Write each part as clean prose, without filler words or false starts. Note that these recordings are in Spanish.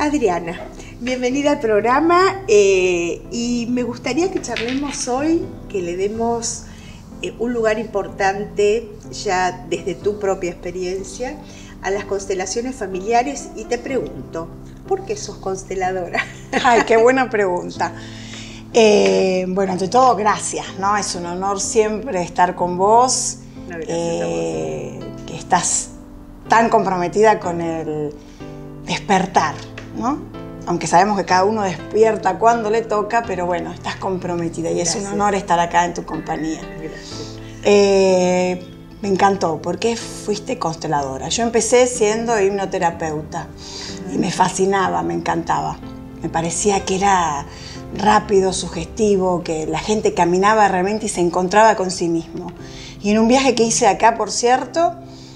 Adriana, bienvenida al programa y me gustaría que charlemos hoy, que le demos un lugar importante ya desde tu propia experiencia a las constelaciones familiares y te pregunto, ¿por qué sos consteladora? Ay, qué buena pregunta. Bueno, ante todo, gracias, ¿no? Es un honor siempre estar con vos, No, gracias a vos. Que estás tan comprometida con el despertar, ¿no? Aunque sabemos que cada uno despierta cuando le toca, pero bueno, estás comprometida y Gracias. es un honor estar acá en tu compañía. Gracias. Me encantó. ¿Por qué fuiste consteladora? Yo empecé siendo hipnoterapeuta y me fascinaba, me encantaba. Me parecía que era rápido, sugestivo, que la gente caminaba realmente y se encontraba con sí mismo. Y en un viaje que hice acá, por cierto,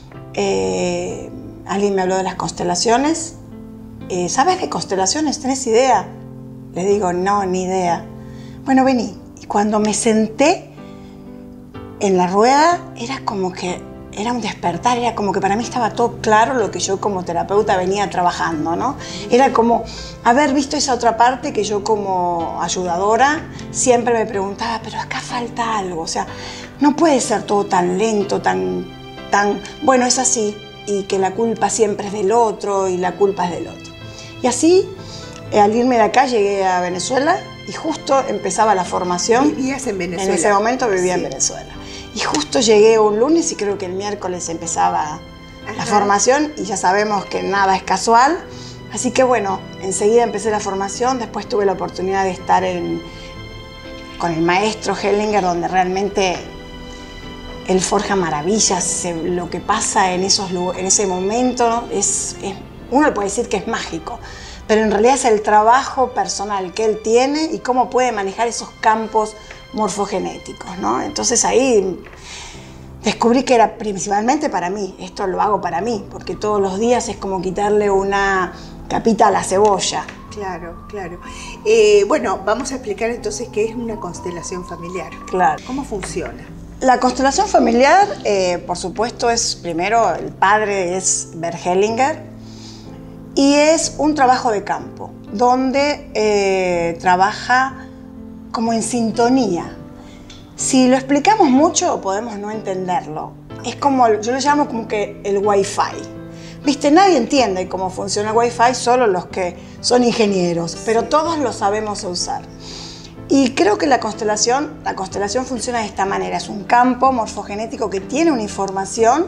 alguien me habló de las constelaciones. ¿Sabes de constelaciones? ¿Tenés idea? Le digo, no, ni idea. Bueno, vení. Y cuando me senté en la rueda, era como que era un despertar, era como que para mí estaba todo claro lo que yo como terapeuta venía trabajando, ¿no? Era como haber visto esa otra parte que yo como ayudadora siempre me preguntaba, pero acá falta algo, o sea, no puede ser todo tan lento, tan, bueno, es así, y que la culpa siempre es del otro y la culpa es del otro. Y así, al irme de acá, llegué a Venezuela y justo empezaba la formación. ¿Vivías en Venezuela? En ese momento vivía Sí. en Venezuela. Y justo llegué un lunes y creo que el miércoles empezaba la formación y ya sabemos que nada es casual. Así que bueno, enseguida empecé la formación, después tuve la oportunidad de estar con el maestro Hellinger, donde realmente él forja maravillas. Lo que pasa en ese momento uno le puede decir que es mágico, pero en realidad es el trabajo personal que él tiene y cómo puede manejar esos campos morfogenéticos, ¿no? Entonces ahí descubrí que era principalmente para mí, esto lo hago para mí, porque todos los días es como quitarle una capita a la cebolla. Claro, claro. Bueno, vamos a explicar entonces qué es una constelación familiar. Claro. ¿Cómo funciona? La constelación familiar, por supuesto, primero el padre es Bert Hellinger y es un trabajo de campo, donde trabaja como en sintonía. Si lo explicamos mucho, podemos no entenderlo. Es como, yo le llamo como que el Wi-Fi. ¿Viste? Nadie entiende cómo funciona el Wi-Fi, solo los que son ingenieros, pero todos lo sabemos usar. Y creo que la constelación funciona de esta manera. Es un campo morfogenético que tiene una información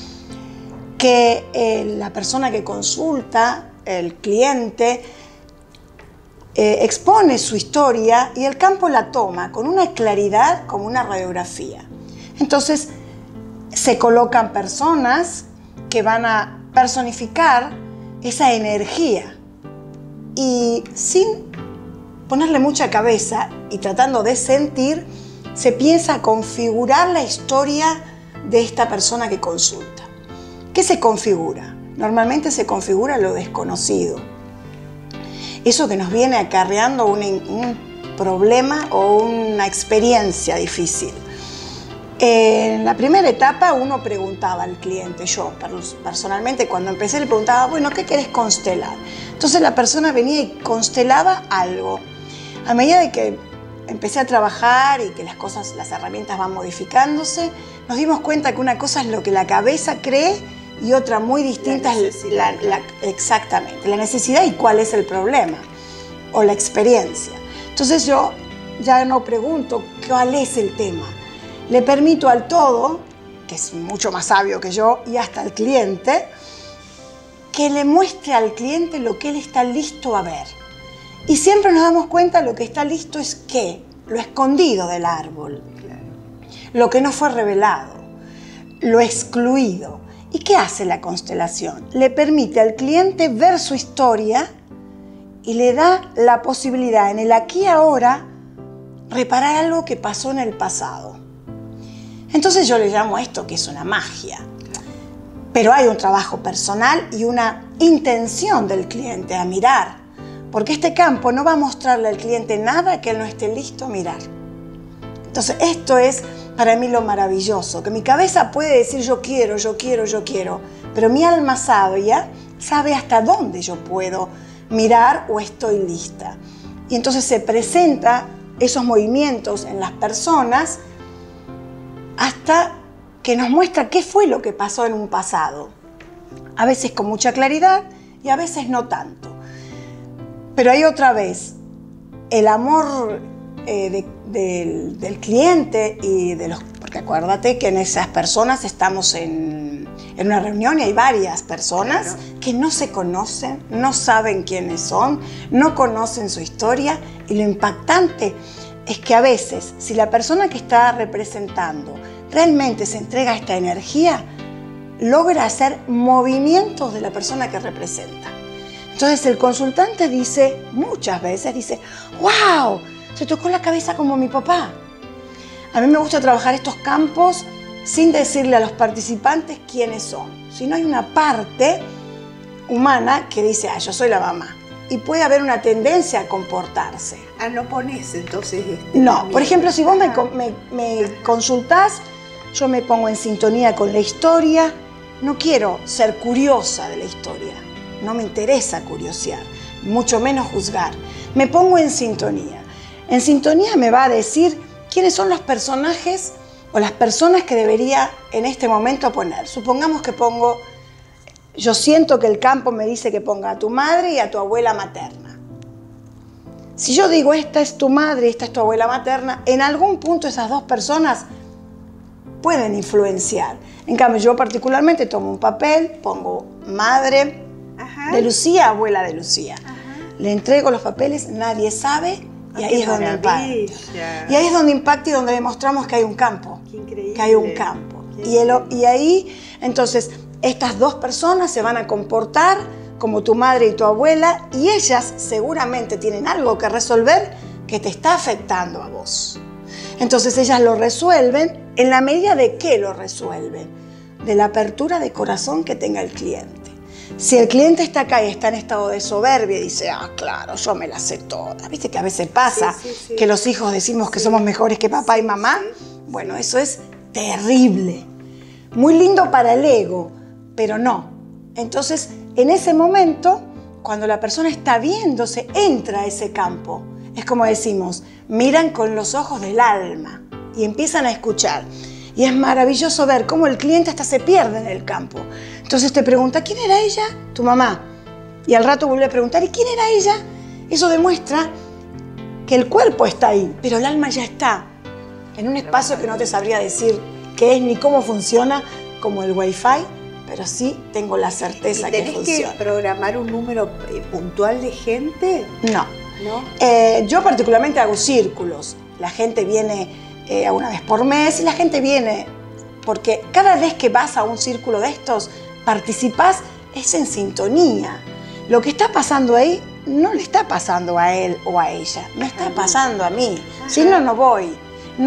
que la persona que consulta, el cliente, expone su historia y el campo la toma con una claridad como una radiografía. Entonces se colocan personas que van a personificar esa energía y sin ponerle mucha cabeza y tratando de sentir, se piensa configurar la historia de esta persona que consulta. ¿Qué se configura? Normalmente se configura lo desconocido. Eso que nos viene acarreando un problema o una experiencia difícil. En la primera etapa uno preguntaba al cliente, yo personalmente cuando empecé le preguntaba, bueno, ¿qué querés constelar? Entonces la persona venía y constelaba algo. A medida de que empecé a trabajar y que las herramientas van modificándose, nos dimos cuenta que una cosa es lo que la cabeza cree y otra muy distinta es exactamente, la necesidad y cuál es el problema o la experiencia. Entonces yo ya no pregunto cuál es el tema. Le permito al todo, que es mucho más sabio que yo, y hasta al cliente, que le muestre al cliente lo que él está listo a ver. Y siempre nos damos cuenta lo que está listo es ¿qué? Lo escondido del árbol, lo que no fue revelado, lo excluido. ¿Y qué hace la constelación? Le permite al cliente ver su historia y le da la posibilidad en el aquí y ahora reparar algo que pasó en el pasado. Entonces yo le llamo a esto que es una magia. Pero hay un trabajo personal y una intención del cliente a mirar, porque este campo no va a mostrarle al cliente nada que él no esté listo a mirar. Entonces esto es para mí lo maravilloso, que mi cabeza puede decir yo quiero, pero mi alma sabia sabe hasta dónde yo puedo mirar o estoy lista. Y entonces se presenta esos movimientos en las personas hasta que nos muestra qué fue lo que pasó en un pasado. A veces con mucha claridad y a veces no tanto. Pero hay otra vez el amor del cliente y de los... Porque acuérdate que en esas personas estamos en una reunión y hay varias personas que no se conocen, no saben quiénes son, no conocen su historia, y lo impactante es que a veces, si la persona que está representando realmente se entrega a esta energía, logra hacer movimientos de la persona que representa. Entonces el consultante dice, muchas veces dice, ¡wow! Se tocó la cabeza como mi papá. A mí me gusta trabajar estos campos sin decirle a los participantes quiénes son, sino hay una parte humana que dice, yo soy la mamá. Y puede haber una tendencia a comportarse. No pones entonces... No, por ejemplo, si vos me consultás, yo me pongo en sintonía con la historia. No quiero ser curiosa de la historia, no me interesa curiosear, mucho menos juzgar. Me pongo en sintonía. En sintonía me va a decir quiénes son los personajes o las personas que debería en este momento poner. Supongamos que pongo, yo siento que el campo me dice que ponga a tu madre y a tu abuela materna. Si yo digo, esta es tu madre y esta es tu abuela materna, en algún punto esas dos personas pueden influenciar. En cambio, yo particularmente tomo un papel, pongo madre de Lucía, abuela de Lucía. Le entrego los papeles, nadie sabe, y ahí es donde impacta. Y ahí es donde impacta y donde demostramos que hay un campo. Qué increíble. Que hay un campo. Y ahí, entonces, estas dos personas se van a comportar como tu madre y tu abuela, y ellas seguramente tienen algo que resolver que te está afectando a vos. Entonces ellas lo resuelven en la medida de que lo resuelven, de la apertura de corazón que tenga el cliente. Si el cliente está acá y está en estado de soberbia y dice, claro, yo me la sé toda. ¿Viste que a veces pasa que los hijos decimos que somos mejores que papá y mamá? Bueno, eso es terrible. Muy lindo para el ego, pero no. Entonces, en ese momento, cuando la persona está viéndose, entra a ese campo. Es como decimos, miran con los ojos del alma y empiezan a escuchar. Y es maravilloso ver cómo el cliente hasta se pierde en el campo. Entonces te pregunta, ¿quién era ella? Tu mamá. Y al rato vuelve a preguntar, ¿y quién era ella? Eso demuestra que el cuerpo está ahí, pero el alma ya está en un espacio que no te sabría decir qué es ni cómo funciona, como el Wi-Fi, pero sí tengo la certeza que funciona. ¿Tenés que programar un número puntual de gente? No. Yo particularmente hago círculos. La gente viene una vez por mes y la gente viene porque cada vez que vas a un círculo de estos, participás, es en sintonía. Lo que está pasando ahí no le está pasando a él o a ella, me está pasando a mí. Si no, no voy.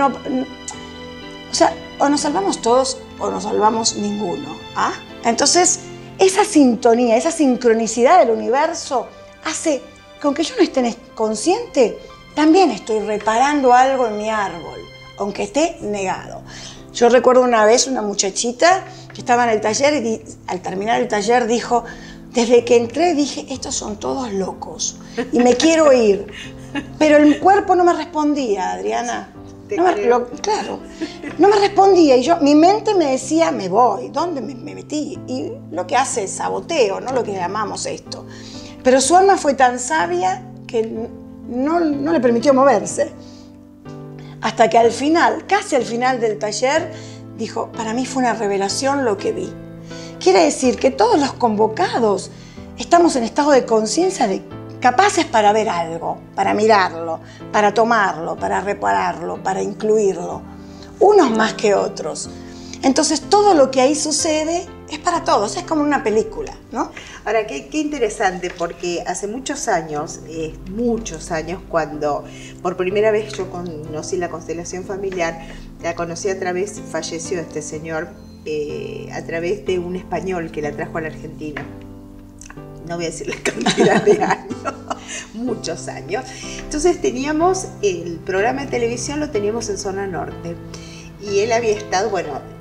O sea, o nos salvamos todos o no salvamos ninguno. Entonces, esa sintonía, esa sincronicidad del universo hace que aunque yo no esté consciente, también estoy reparando algo en mi árbol, aunque esté negado. Yo recuerdo una vez una muchachita que estaba en el taller y al terminar el taller dijo, desde que entré dije, estos son todos locos y me quiero ir. Pero el cuerpo no me respondía, Adriana. Claro, no me respondía y mi mente me decía, me voy, ¿dónde me metí? Y lo que hace es saboteo, no lo que llamamos esto. Pero su alma fue tan sabia que no le permitió moverse. Hasta que al final, casi al final del taller, dijo, para mí fue una revelación lo que vi. Quiere decir que todos los convocados estamos en estado de conciencia de capaces para ver algo, para mirarlo, para tomarlo, para repararlo, para incluirlo. Unos más que otros. Entonces todo lo que ahí sucede es para todos, es como una película, ¿no? Ahora, qué interesante, porque hace muchos años, cuando por primera vez yo conocí la constelación familiar, la conocí falleció este señor, a través de un español que la trajo a la Argentina. No voy a decir la cantidad de años, muchos años. Entonces teníamos el programa de televisión, lo teníamos en zona norte. Y él había estado,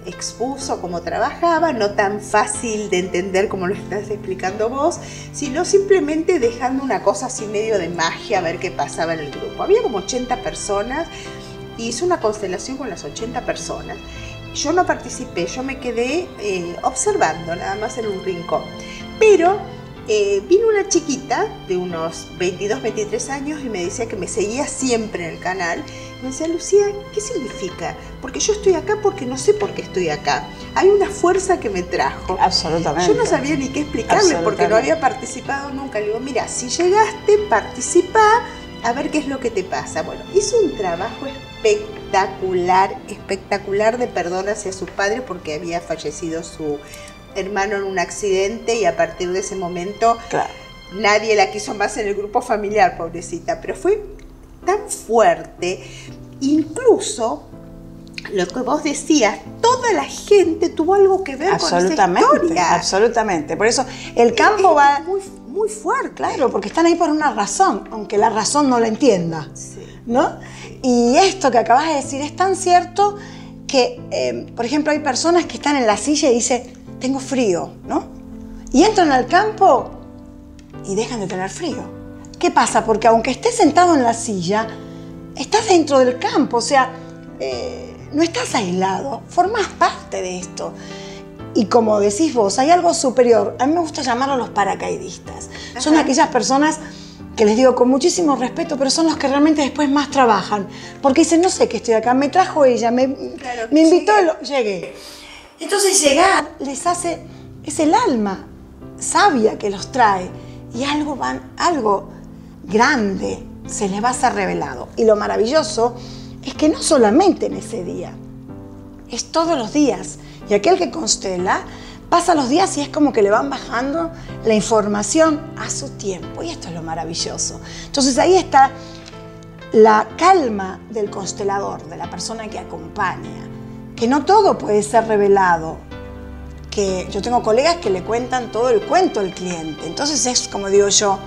expuso cómo trabajaba, no tan fácil de entender como lo estás explicando vos, sino simplemente dejando una cosa así medio de magia a ver qué pasaba en el grupo. Había como 80 personas y hizo una constelación con las 80 personas. Yo no participé, yo me quedé observando nada más en un rincón. Pero vino una chiquita de unos 22, 23 años y me decía que me seguía siempre en el canal. Me decía, Lucía, ¿qué significa? Porque yo estoy acá porque no sé por qué estoy acá. Hay una fuerza que me trajo. Absolutamente. Yo no sabía ni qué explicarle porque no había participado nunca. Le digo, mira, si llegaste, participá, a ver qué es lo que te pasa. Bueno, hizo un trabajo espectacular de perdón hacia su padre porque había fallecido su hermano en un accidente y a partir de ese momento nadie la quiso más en el grupo familiar, pobrecita, pero fue tan fuerte, incluso lo que vos decías, toda la gente tuvo algo que ver con esa historia. Absolutamente, por eso el campo va muy fuerte. Claro, porque están ahí por una razón, aunque la razón no la entienda, ¿no? Y esto que acabas de decir es tan cierto que, por ejemplo, hay personas que están en la silla y dicen, tengo frío, ¿no? Y entran al campo y dejan de tener frío. ¿Qué pasa? Porque aunque estés sentado en la silla, estás dentro del campo, o sea, no estás aislado, formas parte de esto. Y como decís vos, hay algo superior. A mí me gusta llamarlo los paracaidistas. Ajá. Son aquellas personas que les digo con muchísimo respeto, pero son los que realmente después más trabajan. Porque dicen, no sé qué estoy acá, me trajo ella, me invitó, llegué. Entonces llegar les hace, es el alma sabia que los trae. Y algo grande se les va a ser revelado. Y lo maravilloso es que no solamente en ese día, es todos los días. Y aquel que constela pasa los días y es como que le van bajando la información a su tiempo. Y esto es lo maravilloso. Entonces ahí está la calma del constelador, de la persona que acompaña. Que no todo puede ser revelado. Que yo tengo colegas que le cuentan todo el cuento al cliente. Entonces es como digo yo,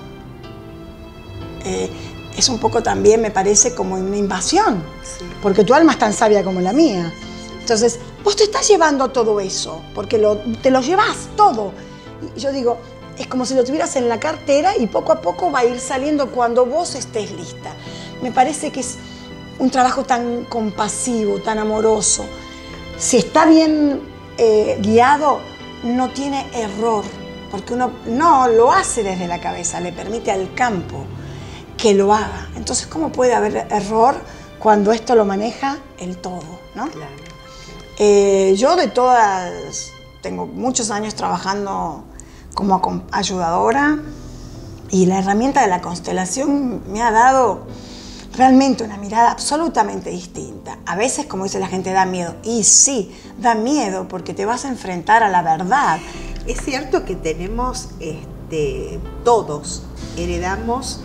es un poco también me parece como una invasión. Sí. Porque tu alma es tan sabia como la mía. Entonces, vos te estás llevando todo eso, porque te lo llevas todo. Y yo digo, es como si lo tuvieras en la cartera y poco a poco va a ir saliendo cuando vos estés lista. Me parece que es un trabajo tan compasivo, tan amoroso. Si está bien guiado, no tiene error, porque uno no lo hace desde la cabeza, le permite al campo que lo haga. Entonces, ¿cómo puede haber error cuando esto lo maneja el todo, ¿no? Claro. Yo tengo muchos años trabajando como ayudadora y la herramienta de la constelación me ha dado realmente una mirada absolutamente distinta. A veces, como dice la gente, da miedo. Y sí, da miedo porque te vas a enfrentar a la verdad. Es cierto que tenemos, todos heredamos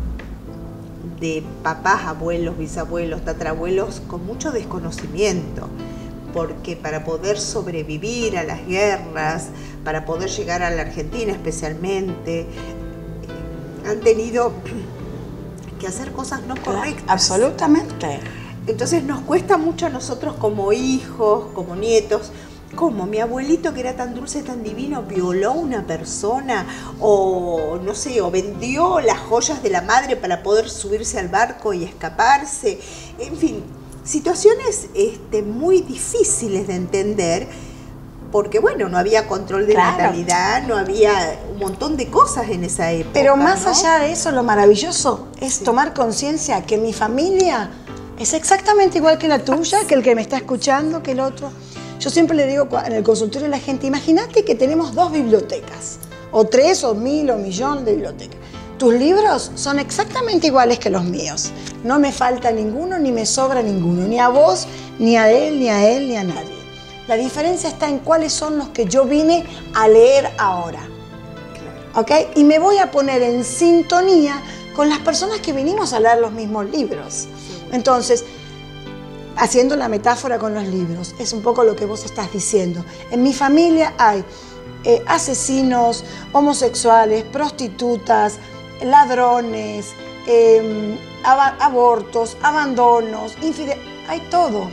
de papás, abuelos, bisabuelos, tatarabuelos con mucho desconocimiento. Porque para poder sobrevivir a las guerras, para poder llegar a la Argentina especialmente, han tenido que hacer cosas no correctas. Absolutamente. Entonces nos cuesta mucho a nosotros como hijos, como nietos, como mi abuelito que era tan dulce, tan divino, violó a una persona o no sé, o vendió las joyas de la madre para poder subirse al barco y escaparse, en fin. Situaciones muy difíciles de entender porque, bueno, no había control de natalidad, no había un montón de cosas en esa época. Pero más allá de eso, lo maravilloso es tomar conciencia que mi familia es exactamente igual que la tuya, que el que me está escuchando, que el otro. Yo siempre le digo en el consultorio a la gente, imagínate que tenemos 2 bibliotecas, o 3, o 1000, o 1.000.000 de bibliotecas. Tus libros son exactamente iguales que los míos. No me falta ninguno, ni me sobra ninguno. Ni a vos, ni a él, ni a él, ni a nadie. La diferencia está en cuáles son los que yo vine a leer ahora. ¿Ok? Y me voy a poner en sintonía con las personas que vinimos a leer los mismos libros. Entonces, haciendo la metáfora con los libros, es un poco lo que vos estás diciendo. En mi familia hay asesinos, homosexuales, prostitutas, ladrones, abortos, abandonos, infidelidad, hay todo, porque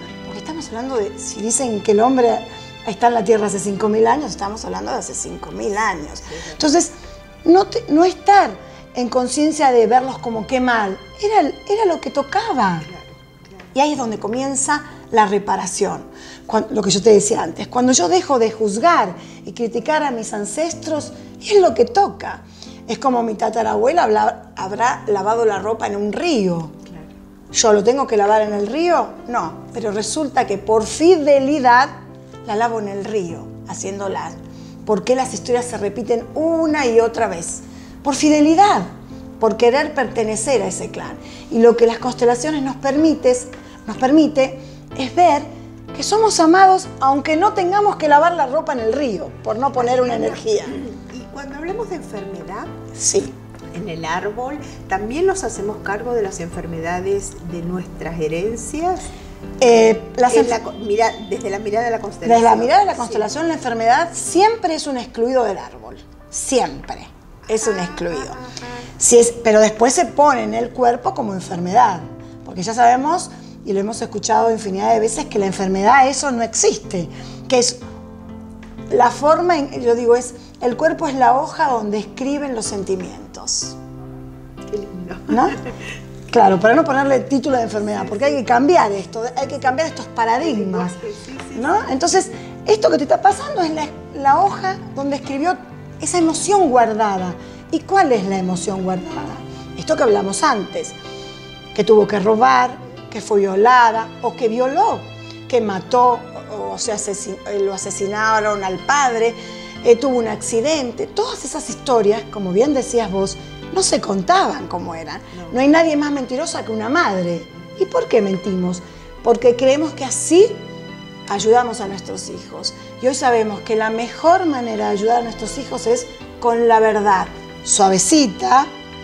estamos hablando de, si dicen que el hombre está en la Tierra hace 5.000 años, estamos hablando de hace 5.000 años. Entonces, no estar en conciencia de verlos como qué mal, era lo que tocaba. Y ahí es donde comienza la reparación. Lo que yo te decía antes, cuando yo dejo de juzgar y criticar a mis ancestros, es lo que toca. Es como mi tatarabuela habrá lavado la ropa en un río. ¿Yo lo tengo que lavar en el río? No, pero resulta que por fidelidad la lavo en el río, haciéndola. ¿Por qué las historias se repiten una y otra vez? Por fidelidad, por querer pertenecer a ese clan. Y lo que las constelaciones nos permite es ver que somos amados aunque no tengamos que lavar la ropa en el río, por no poner una energía. Y cuando hablamos de enfermedad, sí, en el árbol, ¿también nos hacemos cargo de las enfermedades de nuestras herencias? Desde la mirada de la constelación. Desde la mirada de la constelación, sí. La enfermedad siempre es un excluido del árbol. Siempre es un excluido. Pero después se pone en el cuerpo como enfermedad. Porque ya sabemos, y lo hemos escuchado infinidad de veces, que la enfermedad, eso no existe. Que es la forma, yo digo, el cuerpo es la hoja donde escriben los sentimientos. Qué lindo. ¿No? Claro, para no ponerle título de enfermedad, porque hay que cambiar esto, hay que cambiar estos paradigmas, ¿no? Entonces, esto que te está pasando es la hoja donde escribió esa emoción guardada. ¿Y cuál es la emoción guardada? Esto que hablamos antes, que tuvo que robar, que fue violada, o que violó, que mató, lo asesinaron al padre, tuvo un accidente. Todas esas historias, como bien decías vos, no se contaban como eran. No hay nadie más mentirosa que una madre. ¿Y por qué mentimos? Porque creemos que así ayudamos a nuestros hijos. Y hoy sabemos que la mejor manera de ayudar a nuestros hijos es con la verdad. Suavecita,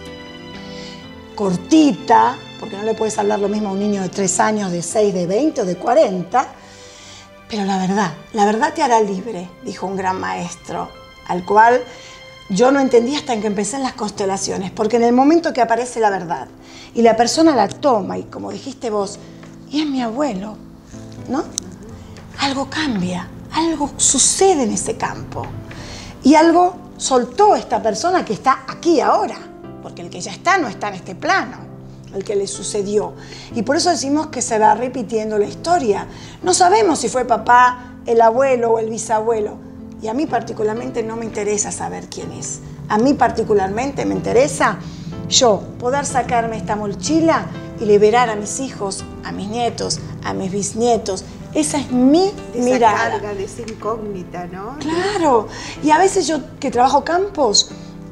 cortita, porque no le puedes hablar lo mismo a un niño de 3 años, de 6, de 20 o de 40. Pero la verdad te hará libre, dijo un gran maestro, al cual yo no entendí hasta que empecé en las constelaciones, porque en el momento que aparece la verdad y la persona la toma, y como dijiste vos, y es mi abuelo, ¿no? Algo cambia, algo sucede en ese campo. Y algo soltó esta persona que está aquí ahora, porque el que ya está no está en este plano, el que le sucedió. Y por eso decimos que se va repitiendo la historia. No sabemos si fue papá, el abuelo o el bisabuelo. Y a mí particularmente no me interesa saber quién es. A mí particularmente me interesa yo poder sacarme esta mochila y liberar a mis hijos, a mis nietos, a mis bisnietos. Esa es mi mirada. Esa carga de esa incógnita, ¿no? Claro. Y a veces yo que trabajo campos,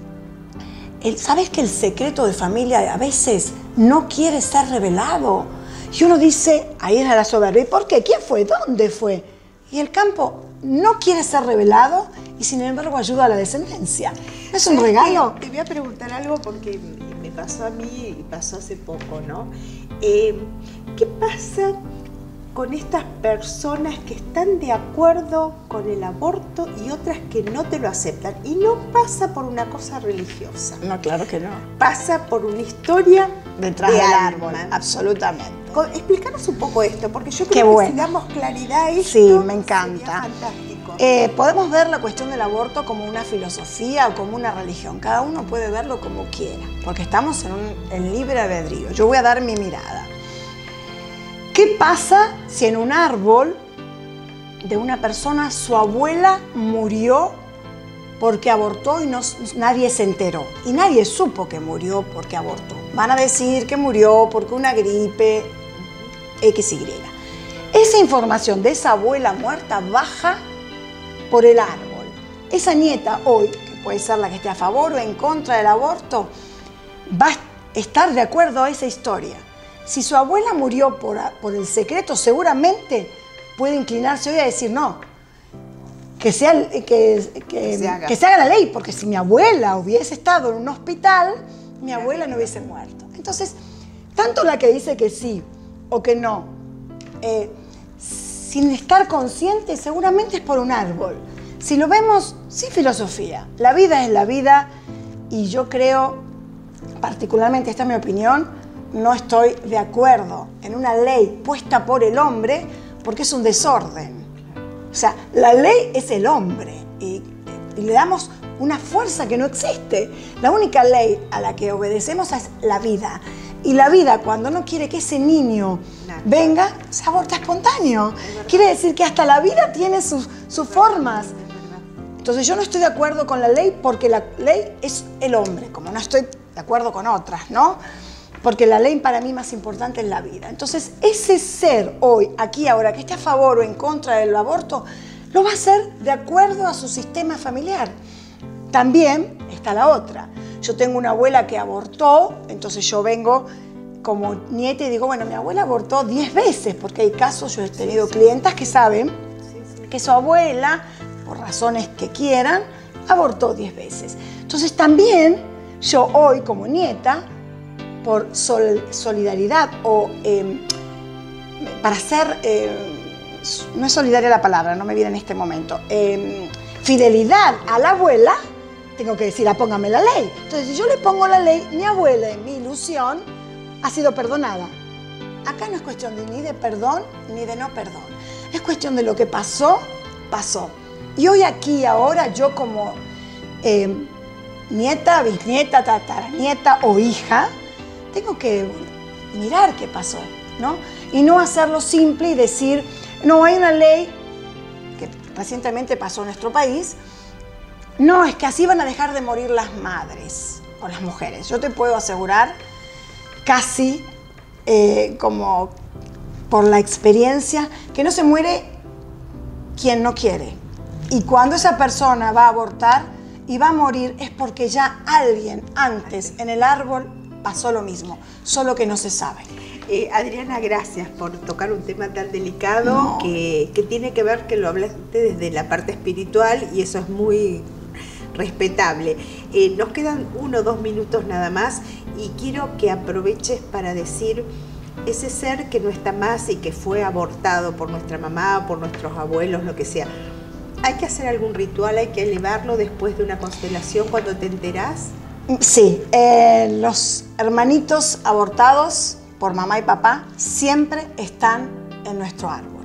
¿sabes que el secreto de familia a veces no quiere ser revelado? Y uno dice, ahí es la soberbia. ¿Y por qué? ¿Quién fue? ¿Dónde fue? Y el campo no quiere ser revelado y sin embargo ayuda a la descendencia. ¿No es un regalo? Te voy a preguntar algo porque me pasó a mí y pasó hace poco, ¿no? ¿Qué pasa con estas personas que están de acuerdo con el aborto y otras que no te lo aceptan? Y no pasa por una cosa religiosa. No, claro que no. Pasa por una historia detrás del árbol, absolutamente. Explícanos un poco esto, porque yo creo que si damos claridad a esto, sí, me encanta. Sería fantástico. Podemos ver la cuestión del aborto como una filosofía o como una religión. Cada uno puede verlo como quiera, porque estamos en libre albedrío. Yo voy a dar mi mirada. ¿Qué pasa si en un árbol de una persona su abuela murió porque abortó y nadie se enteró? Y nadie supo que murió porque abortó. Van a decir que murió porque una gripe XY. Esa información de esa abuela muerta baja por el árbol. Esa nieta hoy, que puede ser la que esté a favor o en contra del aborto, va a estar de acuerdo a esa historia. Si su abuela murió por el secreto, seguramente puede inclinarse hoy a decir no, que se haga la ley, porque si mi abuela hubiese estado en un hospital, mi abuela no hubiese muerto. Entonces, tanto la que dice que sí o que no, sin estar consciente, seguramente es por un árbol. Si lo vemos sin filosofía, la vida es la vida, y yo creo, particularmente, esta es mi opinión, no estoy de acuerdo en una ley puesta por el hombre porque es un desorden. O sea, la ley es el hombre y le damos una fuerza que no existe. La única ley a la que obedecemos es la vida. Y la vida, cuando no quiere que ese niño venga, se aborta espontáneo. Quiere decir que hasta la vida tiene sus formas. Entonces yo no estoy de acuerdo con la ley porque la ley es el hombre, como no estoy de acuerdo con otras, ¿no? Porque la ley para mí más importante es la vida. Entonces ese ser hoy, aquí, ahora, que esté a favor o en contra del aborto, lo va a hacer de acuerdo a su sistema familiar. También está la otra. Yo tengo una abuela que abortó, entonces yo vengo como nieta y digo, bueno, mi abuela abortó 10 veces, porque hay casos, yo he tenido clientas que saben que su abuela, por razones que quieran, abortó 10 veces. Entonces también yo hoy como nieta, por solidaridad o para ser, no es solidaria la palabra, no me viene en este momento, fidelidad a la abuela, tengo que decir, póngame la ley. Entonces, si yo le pongo la ley, mi abuela, en mi ilusión, ha sido perdonada. Acá no es cuestión ni de perdón ni de no perdón. Es cuestión de lo que pasó, pasó. Y hoy aquí, ahora, yo como nieta, bisnieta, tataranieta o hija, tengo que mirar qué pasó, ¿no? Y no hacerlo simple y decir, no, hay una ley que recientemente pasó en nuestro país. No, es que así van a dejar de morir las madres o las mujeres. Yo te puedo asegurar, casi como por la experiencia, que no se muere quien no quiere. Y cuando esa persona va a abortar y va a morir es porque ya alguien antes en el árbol pasó lo mismo, solo que no se sabe. Adriana, gracias por tocar un tema tan delicado que tiene que ver, que lo hablaste desde la parte espiritual y eso es muy respetable. Nos quedan 1 o 2 minutos nada más y quiero que aproveches para decir ese ser que no está más y que fue abortado por nuestra mamá, por nuestros abuelos, lo que sea. ¿Hay que hacer algún ritual? ¿Hay que elevarlo después de una constelación cuando te enterás? Sí, los hermanitos abortados por mamá y papá siempre están en nuestro árbol.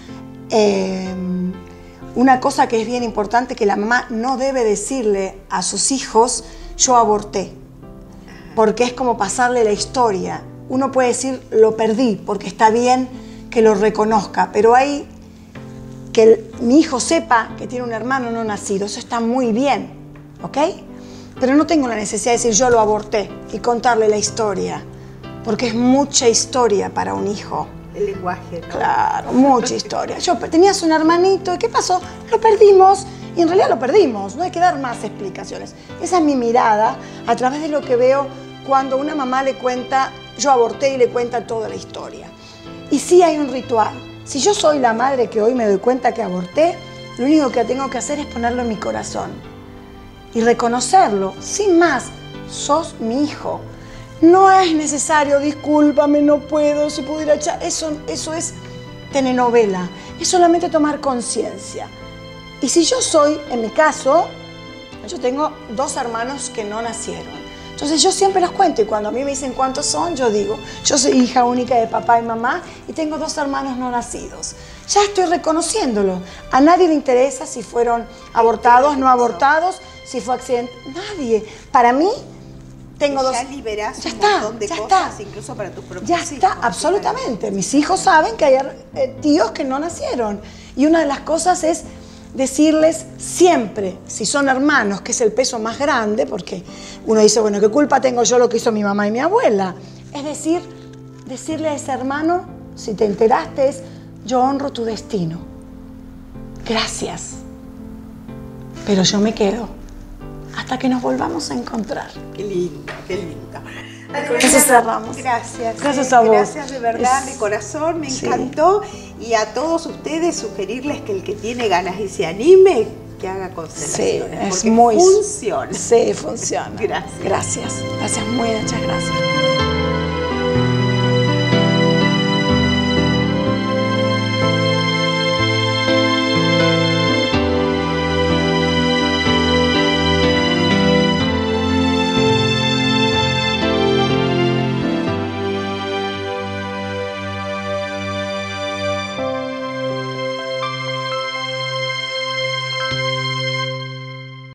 Una cosa que es bien importante, que la mamá no debe decirle a sus hijos, yo aborté, porque es como pasarle la historia. Uno puede decir, lo perdí, porque está bien que lo reconozca, pero hay que mi hijo sepa que tiene un hermano no nacido, eso está muy bien, ¿ok? Pero no tengo la necesidad de decir, yo lo aborté y contarle la historia, porque es mucha historia para un hijo. El lenguaje, ¿no? Claro, mucha historia. Tenías un hermanito, ¿y qué pasó? Lo perdimos, y en realidad lo perdimos, no hay que dar más explicaciones. Esa es mi mirada a través de lo que veo cuando una mamá le cuenta, yo aborté y le cuenta toda la historia. Y sí hay un ritual. Si yo soy la madre que hoy me doy cuenta que aborté, lo único que tengo que hacer es ponerlo en mi corazón y reconocerlo, sin más, sos mi hijo. No es necesario, discúlpame, no puedo, si pudiera echar. Eso es telenovela, es solamente tomar conciencia. Y si yo soy, en mi caso, yo tengo 2 hermanos que no nacieron. Entonces yo siempre los cuento y cuando a mí me dicen cuántos son, yo digo, yo soy hija única de papá y mamá y tengo 2 hermanos no nacidos. Ya estoy reconociéndolo. A nadie le interesa si fueron abortados, no abortados, si fue accidente. Nadie. Para mí, tengo 2. Ya liberás un montón de cosas, incluso para tus propios hijos. Ya está, absolutamente. Mis hijos saben que hay tíos que no nacieron. Y una de las cosas es decirles siempre, si son hermanos, que es el peso más grande, porque uno dice, bueno, ¿qué culpa tengo yo lo que hizo mi mamá y mi abuela? Es decir, decirle a ese hermano, si te enteraste, es, yo honro tu destino. Gracias. Pero yo me quedo hasta que nos volvamos a encontrar. Qué lindo, qué lindo. Con eso cerramos. Gracias. Gracias a vos. Gracias de verdad, de corazón, me encantó. Y a todos ustedes sugerirles que el que tiene ganas y se anime, que haga constelaciones. Sí, es muy... funciona. Sí, funciona. Gracias. Gracias. Gracias, muchas gracias.